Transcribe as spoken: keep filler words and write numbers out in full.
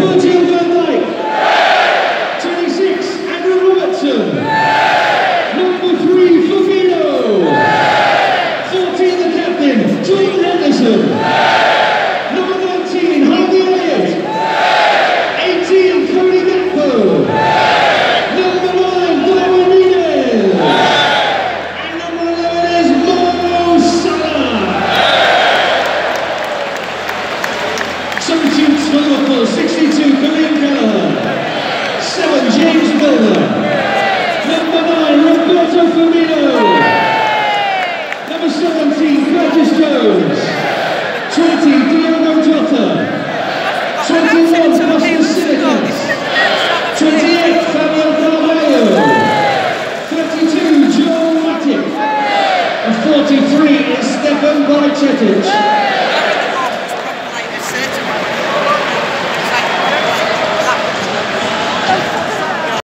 Liverpool, sixty-two, Kareem Gallagher. seven, James Milner. Number nine, Roberto Firmino. Number seventeen, Curtis Jones. twenty, Diogo Jota. twenty-one, Costa Silicas. twenty-eight, Fabio Carvalho. thirty-two, Joel Matic. And forty-three is Stefan Bajcetic.